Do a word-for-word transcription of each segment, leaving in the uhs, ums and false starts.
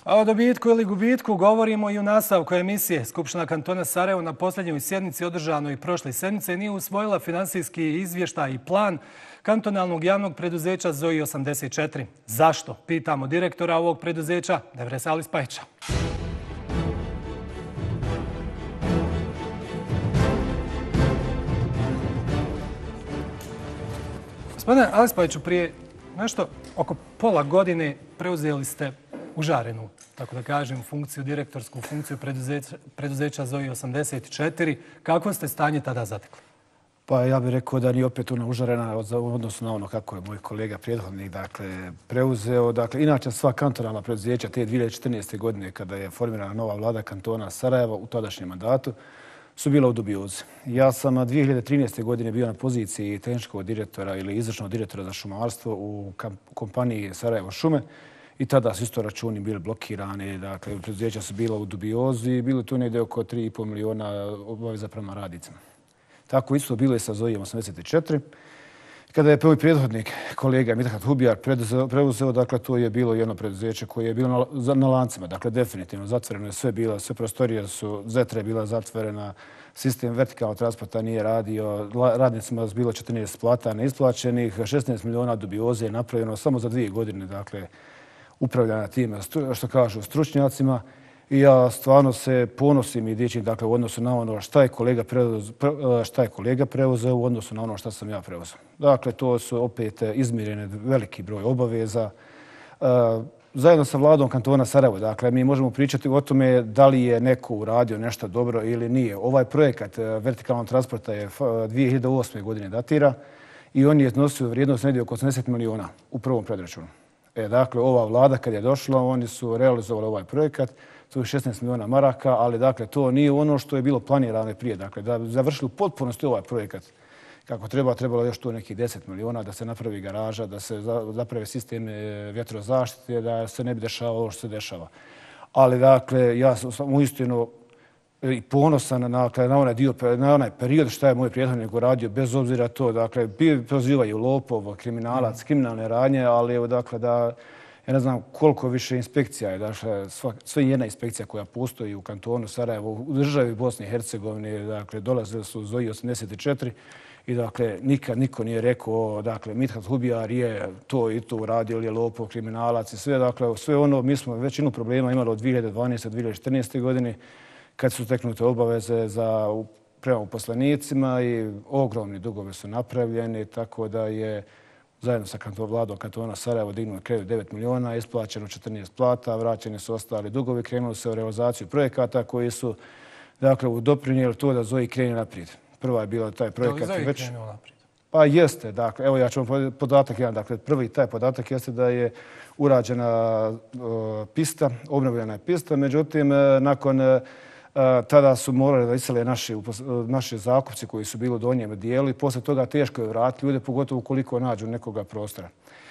A o dobitku ili gubitku govorimo i u nastavku emisije. Skupština kantona Sarajevo na posljednjoj sjednici održanoj prošle sedmice nije usvojila finansijski izvještaj i plan kantonalnog javnog preduzeća Zoji osamdeset četiri. Zašto? Pitamo direktora ovog preduzeća, Devresa Alispajića. Gospodine Alispajiću, prije nešto oko pola godine preuzeli ste užarenu, tako da kažem, funkciju, direktorsku funkciju preduzeća, preduzeća Zoji osamdeset četiri. Kako ste stanje tada zatekli? Pa ja bih rekao da nije opet ona užarena u odnosu na ono kako je moj kolega prethodnik dakle, preuzeo. Dakle, inače sva kantonalna preduzeća te dvije hiljade četrnaeste. godine kada je formirana nova vlada kantona Sarajeva u tadašnjem mandatu su bila u dubiozi. Ja sam dvije hiljade trinaeste. godine bio na poziciji tehničkog direktora ili izvršnog direktora za šumarstvo u kompaniji Sarajevo šume. I tada su isto računi bili blokirani, dakle, preduzeća su bila u dubiozi i bilo tu negdje oko tri i pol miliona obaveza prema radnicima. Tako isto bilo je sa Zojom osamdeset četiri. Kada je prvi prethodnik kolega Mithat Hubijar preuzeo, dakle, to je bilo jedno preduzeće koje je bilo na, na lancima, dakle, definitivno zatvoreno je sve bilo, sve prostorije su, zetra je bila zatvorena, sistem vertikalnog transporta nije radio, radnicima je bilo četrnaest plata neisplaćenih, šesnaest miliona dubioze je napravljeno samo za dvije godine, dakle, upravljanja time, što kažu stručnjacima. I ja stvarno se ponosim i dičim dakle, u odnosu na ono šta je, kolega preuzeo, šta je kolega preuzeo u odnosu na ono šta sam ja preuzeo. Dakle, to su opet izmirene veliki broj obaveza. Zajedno sa vladom kantona Sarajevo, dakle, mi možemo pričati o tome da li je neko uradio nešto dobro ili nije. Ovaj projekat vertikalnog transporta je dvije hiljade osme. godine datira i on je iznosio vrijednost negdje oko osamdeset miliona u prvom predračunu. E, dakle, ova vlada kad je došla, oni su realizovali ovaj projekat, to je šesnaest miliona maraka, ali dakle, to nije ono što je bilo planirano prije. Dakle, da bi završili u potpunosti ovaj projekat kako treba, trebalo još tu nekih deset miliona, da se napravi garaža, da se napravi sistem vjetrozaštite, da se ne bi dešavalo ovo što se dešava. Ali, dakle, ja sam uistinu i ponosan na, na, onaj dio, na onaj period što je moj prethodnik uradio, bez obzira to, dakle, prozivaju lopov, kriminalac, mm. kriminalne radnje, ali evo, dakle, da ja ne znam koliko više inspekcija je, dakle, sve jedna inspekcija koja postoji u kantonu Sarajevo, u državi Bosne i Hercegovine, dakle, dolazili su Zoji osamdeset četiri i, dakle, nikad niko nije rekao, dakle, Mithat Hubijar je to i to uradio, ili je lopov, kriminalac i sve, dakle, sve ono, mi smo većinu problema imali od dvije hiljade dvanaeste. do dvije hiljade četrnaeste. godine, kad su teknute obaveze za prema uposlenicima i ogromni dugovi su napravljeni, tako da je zajedno sa vladom kantona Sarajevo dignuo kredit devet miliona, isplaćeno četrnaest plata, vraćeni su ostali dugovi, krenulo se u realizaciju projekata koji su, dakle, doprinijeli to da Zoji krene naprijed. Prva je bila taj projekat. Da li Zoji već... krenuo naprijed? Pa jeste, dakle, evo ja ću vam podatak jedan. Dakle, prvi taj podatak jeste da je urađena uh, pista, obnovljena je pista, međutim, nakon uh, tada su morali da isele naši, naši zakupci koji su bili u donjem dijelu i posle toga teško je vratiti ljude, pogotovo ukoliko nađu nekoga prostora.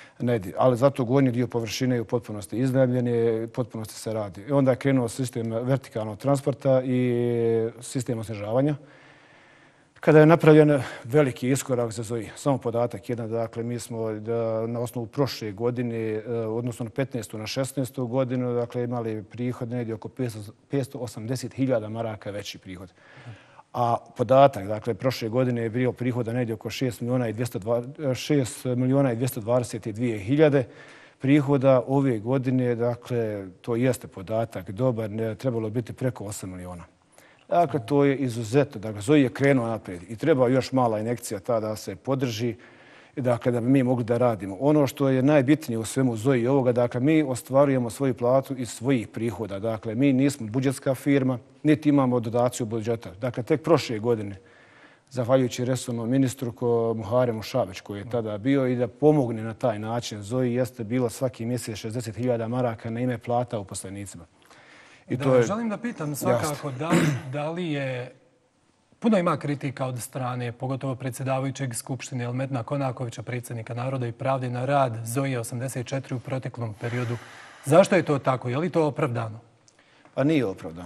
Ali zato gornji dio površine je u potpunosti iznajmljen i potpunosti se radi. I onda je krenuo sistem vertikalnog transporta i sistem osnežavanja. Kada je napravljen veliki iskorak za Zoji, samo podatak jedan, dakle, mi smo da, na osnovu prošle godine, odnosno na petnaestu na šesnaestu. godinu, dakle, imali prihod negdje oko petsto osamdeset hiljada maraka veći prihod. A podatak, dakle, prošle godine je bio prihoda negdje oko šest miliona i dvjesto dvadeset dvije hiljade prihoda. Ove godine, dakle, to jeste podatak dobar, ne trebalo biti preko osam miliona. Dakle, to je izuzetno. Dakle, Zoji je krenuo naprijed i treba još mala injekcija ta da se podrži, dakle, da bi mi mogli da radimo. Ono što je najbitnije u svemu Zoji ovoga, dakle, mi ostvarujemo svoju platu iz svojih prihoda. Dakle, mi nismo budžetska firma, niti imamo dodaciju budžeta. Dakle, tek prošle godine, zahvaljujući resornom ministru Muharemu Šabić, koji je tada bio i da pomogne na taj način, Zoji jeste bilo svaki mjesec šezdeset hiljada maraka na ime plata uposlenicima. I da, to je... Želim da pitam svakako da li, da li je... Puno ima kritika od strane, pogotovo predsjedavajućeg Skupštine Elmedna Konakovića, predsjednika Naroda i pravde, na rad Zoje osamdeset četiri u proteklom periodu. Zašto je to tako? Je li to opravdano? Pa nije opravdano.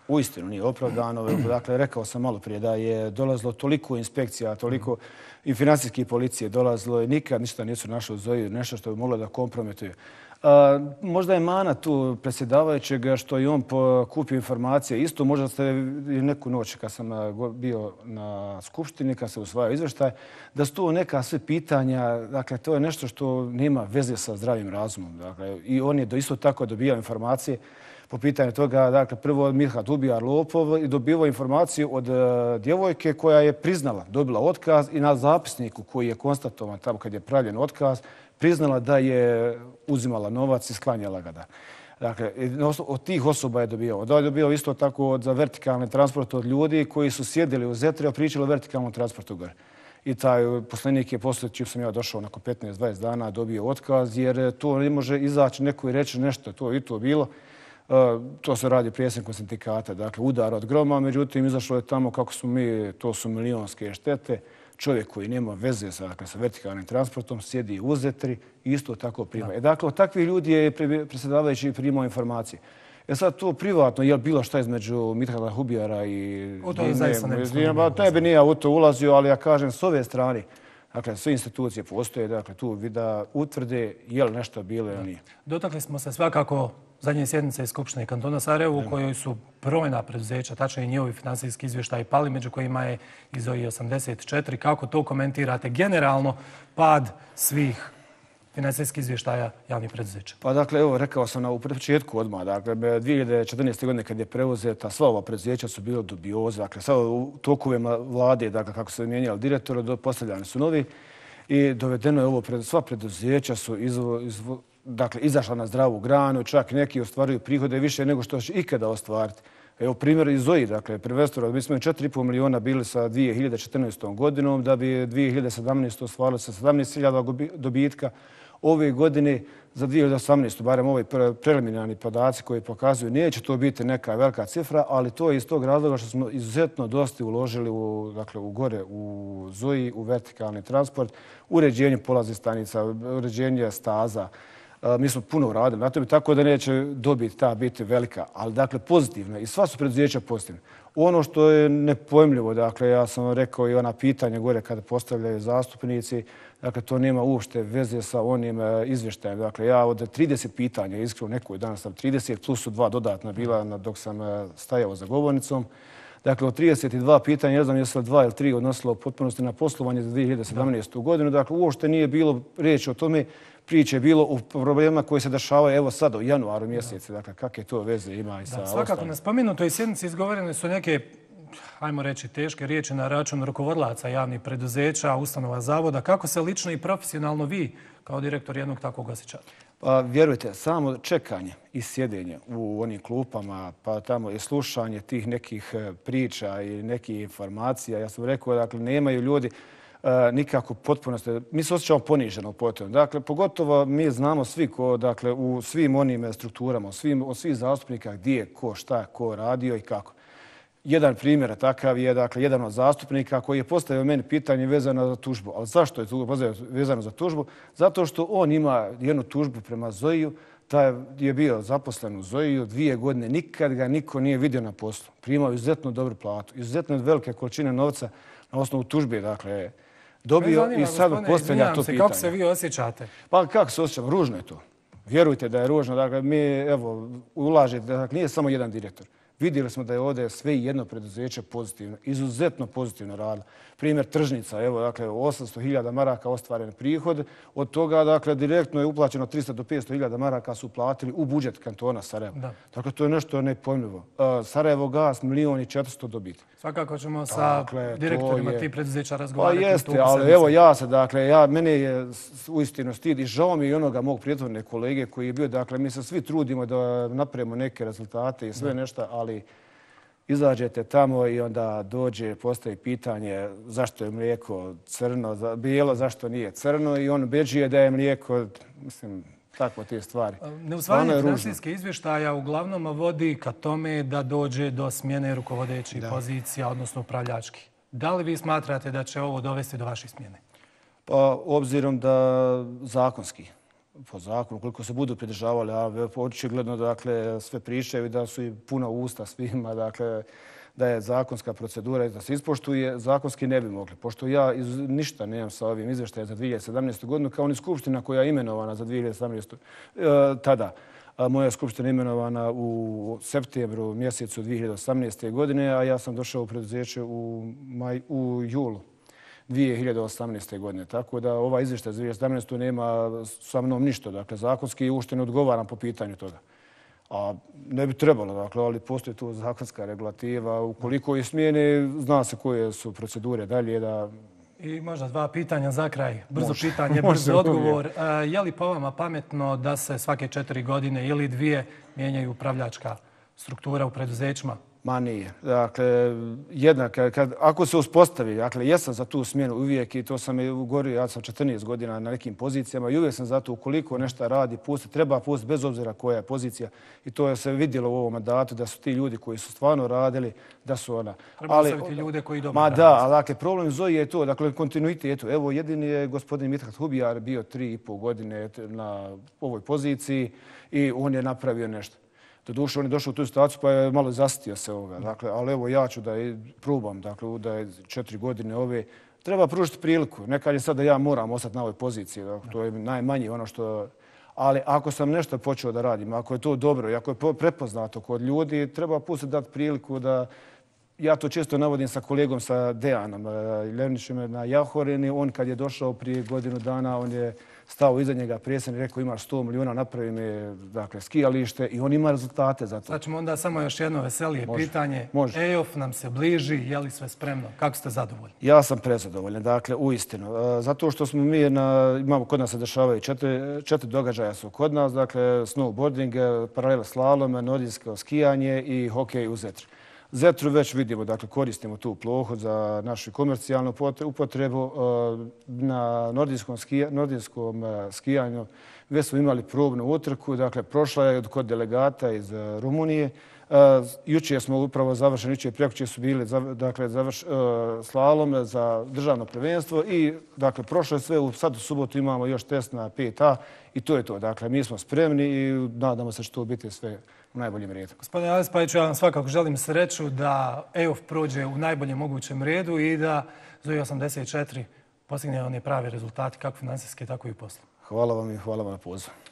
uistinu nije opravdano. Dakle, rekao sam malo prije da je dolazilo toliko inspekcija, toliko i financijske policije dolazilo i nikad ništa nisu našli u Zoji, nešto što bi moglo da kompromituje. A, možda je mana tu predsjedavajućeg što i on kupio informacije. Isto možda ste neku noć kad sam bio na skupštini, kad se usvajao izvještaj, da su to neka sve pitanja, dakle, to je nešto što nema veze sa zdravim razumom. Dakle, i on je isto tako dobijao informacije po pitanju toga, dakle, prvo od Mirhat Ubijar Lopov i dobivao informaciju od uh, djevojke koja je priznala, dobila otkaz i na zapisniku koji je konstatovan tamo kad je pravljen otkaz, priznala da je uzimala novac i sklanjala ga. Da. Dakle, od tih osoba je dobio. Da je dobio isto tako od, za vertikalni transport od ljudi koji su sjedili u Zetri, a pričali o vertikalnom transportu gore. I taj poslenik je posle, čim sam ja došao nakon petnaest dvadeset dana, dobio otkaz, jer to ne može izaći neko i reći nešto, to i to bilo. Uh, to se radi predsjednikom sindikata, dakle udar od groma, međutim izašlo je tamo kako smo mi, to su milionske štete, čovjek koji nema veze sa, dakle, sa vertikalnim transportom sjedi u Zetri i isto tako prima. E, dakle, od takvih ljudi je predsjedavajući primao informacije. E sad to privatno, je li bilo šta između Mirhata Ubijara i... U to je zaista ne ne bi nije u to ulazio, ali ja kažem s ove strane, dakle, sve institucije postoje, dakle, tu da utvrde je li nešto bilo ili nije. Dotakli smo se svakako zadnje sjednice Skupštine kantona Sarajevo u kojoj su brojna preduzeća, tačnije i njihovi finansijski izvještaji pali, među kojima je i Zoji osamdeset četiri. Kako to komentirate generalno pad svih finansijskih izvještaja javnih preduzeća? Pa dakle, evo, rekao sam na u početku odmah. Dakle, dvije hiljade četrnaeste. godine kad je preuzeta, sva ova preduzeća su bilo dubioze. Dakle, sad u tokovima vlade, dakle, kako se mijenjali direktori, postavljani su novi i dovedeno je ovo, sva preduzeća su izvo, izvo, dakle, izašla na zdravu granu, čak neki ostvaruju prihode više nego što će ikada ostvariti. Evo primjer iz Zoji, dakle, prvenstveno, mi smo četiri i pol miliona bili sa dvije hiljade četrnaestom. godinom, da bi dvije hiljade sedamnaeste. ostvarili sa sedamnaest hiljada dobitka. Ove godine za dvije hiljade osamnaeste. barem ovi preliminarni podaci koji pokazuju, neće to biti neka velika cifra, ali to je iz tog razloga što smo izuzetno dosta uložili u, dakle, u gore, u Zoji, u vertikalni transport, uređenje polaznih stanica, uređenje staza. Mi smo puno uradili na tome, tako da neće dobiti ta biti velika, ali dakle pozitivna i sva su preduzeća pozitivna. Ono što je nepojmljivo, dakle, ja sam rekao i ona pitanja gore kada postavljaju zastupnici, dakle, to nema uopšte veze sa onim izvještajem. Dakle, ja od trideset pitanja, iskreno nekoj danas sam trideset, plus su dva dodatna bila dok sam stajao za govornicom. Dakle, od trideset dva pitanja, ne znam jesu li dva ili tri odnosilo potpunosti na poslovanje za dvije hiljade sedamnaestu. godinu. Dakle, uopšte nije bilo riječ o tome, priče je bilo u problemima koji se dešavaju evo sad u januaru mjesecu. Dakle, kakve to veze ima i sa ostalim. Svakako na spomenutoj sjednici izgovorene su neke, ajmo reći, teške riječi na račun rukovodlaca javnih preduzeća, ustanova zavoda. Kako se lično i profesionalno vi kao direktor jednog takvog osjećate? Pa vjerujte, samo čekanje i sjedenje u onim klupama, pa tamo i slušanje tih nekih priča i nekih informacija. Ja sam rekao, dakle, nemaju ljudi uh, nikako potpunosti. Mi se osjećamo poniženo potom. Dakle, pogotovo mi znamo svi ko, dakle, u svim onim strukturama, svim, od svih zastupnika gdje, ko, šta, ko radio i kako. Jedan primjer takav je, dakle, jedan od zastupnika koji je postavio meni pitanje vezano za tužbu. Ali zašto je tu vezano za tužbu? Zato što on ima jednu tužbu prema Zojiju. Taj je bio zaposlen u Zojiju dvije godine. Nikad ga niko nije vidio na poslu. Primao izuzetno dobru platu. Izuzetno velike količine novca na osnovu tužbe. Dakle, dobio zanima, i sad postavlja to se, pitanje. Kako se vi osjećate? Pa kako se osjećam? Ružno je to. Vjerujte da je ružno. Dakle, mi, evo, ulažete. Dakle, nije samo jedan direktor. Vidjeli smo da je ovdje sve jedno preduzeće pozitivno, izuzetno pozitivno radilo. Primjer tržnica, evo, dakle, osamsto hiljada maraka ostvaren prihod. Od toga, dakle, direktno je uplaćeno tristo do petsto hiljada maraka su platili u budžet kantona Sarajevo. Da. Dakle, to je nešto nepojmljivo. Uh, Sarajevo gas, milijon i četiristo dobiti. Svakako ćemo sa dakle, direktorima je... tih preduzeća razgovarati. Pa jeste, ali evo ja se, dakle, ja, mene je uistinu stid i žao mi i onoga mog prijateljne kolege koji je bio, dakle, mi se svi trudimo da napravimo neke rezultate i sve da. nešto, ali izađete tamo i onda dođe, postavi pitanje zašto je mlijeko crno, bijelo, zašto nije crno i on beđuje da je mlijeko, mislim, tako te stvari. Neusvajanje finansijske izvještaja uglavnom vodi ka tome da dođe do smjene rukovodećih da. pozicija, odnosno upravljačkih. Da li vi smatrate da će ovo dovesti do vaše smjene? Pa, obzirom da zakonski po zakonu, koliko se budu pridržavali, a očigledno dakle, sve pričaju da su i puna usta svima, dakle, da je zakonska procedura i da se ispoštuje, zakonski ne bi mogli. Pošto ja iz, ništa nemam sa ovim izvještajem za dvije hiljade sedamnaestu. godinu, kao ni skupština koja je imenovana za dvije hiljade sedamnaestu. E, tada. A moja skupština je imenovana u septembru mjesecu dvije hiljade osamnaeste. godine, a ja sam došao u preduzeće u, maj, u julu dvije hiljade osamnaeste. godine. Tako da ova izvještaj za dvije hiljade sedamnaestu. nema sa mnom ništa. Dakle, zakonski uopšte ne odgovaram po pitanju toga. A ne bi trebalo, dakle, ali postoji tu zakonska regulativa. Ukoliko je smijene, zna se koje su procedure dalje da... I možda dva pitanja za kraj. Brzo Može. pitanje, brzo odgovor. Je li po vama pametno da se svake četiri godine ili dvije mijenjaju upravljačka struktura u preduzećima? Ma nije. Dakle, jednak, kad, ako se uspostavi, dakle, jesam za tu smjenu uvijek i to sam je ugorio, ja sam četrnaest godina na nekim pozicijama i uvijek sam za to ukoliko nešto radi, pusti, treba pustiti bez obzira koja je pozicija. I to je se vidjelo u ovom mandatu da su ti ljudi koji su stvarno radili, da su ona. Treba ostaviti ljude koji dobro ma radi. da, ali dakle, problem Zoji je to, dakle, kontinuitet. Evo, jedini je gospodin Mithat Hubijar bio tri i pol godine na ovoj poziciji i on je napravio nešto. Doduše, on je došao u tu situaciju pa je malo zasitio se ovoga. Dakle, ali evo ja ću da je probam, dakle, da je četiri godine ove. Treba pružiti priliku. Nekad je sad da ja moram ostati na ovoj poziciji. Dakle, to je najmanje ono što... Ali ako sam nešto počeo da radim, ako je to dobro i ako je prepoznato kod ljudi, treba pustiti dati priliku da... Ja to često navodim sa kolegom, sa Dejanom Levnićem na Jahorini. On kad je došao prije godinu dana, on je stao iza njega predsjednik i rekao imaš sto milijuna, napravi mi dakle, skijalište i on ima rezultate za to. Sad ćemo onda samo još jedno veselije Može. pitanje. Može. E O F nam se bliži, je li sve spremno? Kako ste zadovoljni? Ja sam prezadovoljan, dakle, uistinu. Zato što smo mi, na, imamo kod nas se dešavaju četiri, četiri događaja su kod nas, dakle, snowboarding, paralel slalom, nordijsko skijanje i hokej u Zetri. Zetru već vidimo, dakle, koristimo tu plohu za našu komercijalnu upotrebu. Na nordijskom, skija, nordijskom skijanju već smo imali probnu utrku, dakle, prošla je kod delegata iz Rumunije. Jučer smo upravo završeni, jučer i prekjučer su bili dakle, završ, slalom za državno prvenstvo i dakle, prošlo je sve, sad u subotu imamo još test na pet A i to je to. Dakle, mi smo spremni i nadamo se što biti sve u najboljem redu. Gospodine Alespajiću, ja vam svakako želim sreću da E O F prođe u najboljem mogućem redu i da Zoja osamdeset četiri postigne one prave rezultate kako finansijske, tako i u poslu. Hvala vam i hvala vam na pozivu.